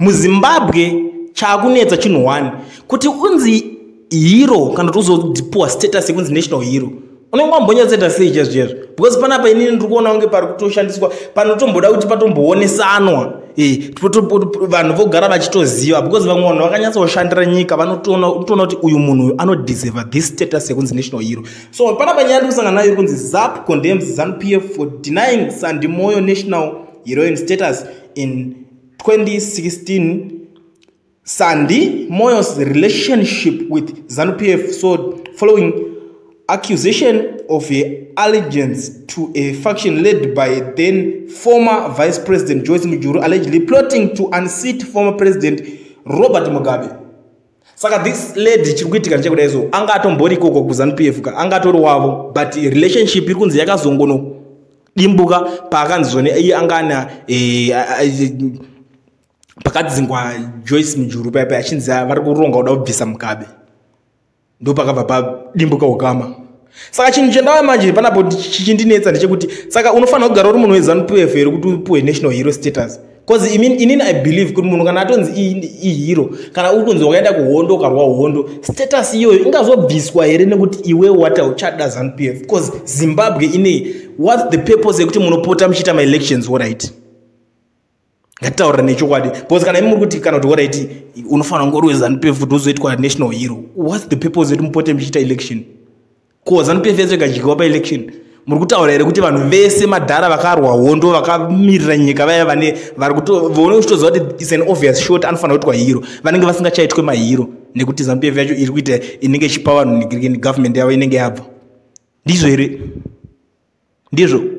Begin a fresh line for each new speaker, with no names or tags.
muZimbabwe chakunetsa chinhu 1 kuti unzi hero kana tozopuwa status yekunzi national hero. Unongambonye status sei chazvo because panapa inini ndiri kuona unge pari kutoshandiswa panotomboda kuti patomboonesanwa vanhu vogara vachitoziva because vamwe vanhu vakanyatsokushandira nyika vanotoona kuti uyu munhu anodeserve this status yekunzi national hero. So panapa nyaya kusangana nayo kunzi ZAP condemns ZANU-PF for denying Sandi Moyo national heroine status in 2016. Sandi Moyo's relationship with ZANU-PF soared following accusation of allegiance to a faction led by then former Vice President Joyce Mujuru, allegedly plotting to unseat former President Robert Mugabe. Saka this lady chikuitika nchekudaizvo anga atombori koko kuZANU-PF ka anga atori wavo, but relationship iri kunzi yakazongono dimbuka paakanzi zvone iye angana pakadzingwa Joyce Mujuru paipa achinzi vari kuronga kuda kubvisa Mugabe, ndo pakabva padimbuka ukama. Saka chinhu chendava manje panapo chichindinetsa ndechekuti saka unofanira kugara uri munhu weZANU-PF here kuti upuwe national hero status, because inini I believe kuti munhu kana atonzi ihero kana uri kunzi wakaenda kuhondo ukarwa hondo, status iyoyo ingazobviswa here nekuti iwe wata uchada ZANU-PF, because Zimbabwe ine what's the purpose yekuti munopota muchiita ma-elections alright. Ngataura nechokwadi because kana imi muri kuti kana kuti alright unofanira kunge uri weZANU-PF kuti uzoitwa national hero, what's the purpose yekuti mupote muchiita election? Ko ZANU-PF yese ikajigwa pa-election muri kutaura here kuti vanhu vese madhara vakarwa hondo vakamirira nyika vaya vane vari kutoona kuchitoziva kuti is an obvious shot anofanira kuitwa hero vanenge vasingachaitwe mahero nekuti ZANU-PF yacho iri kuita inenge ichipa vanhu government yavo inenge yabva. Ndizvo here? Ndizvo.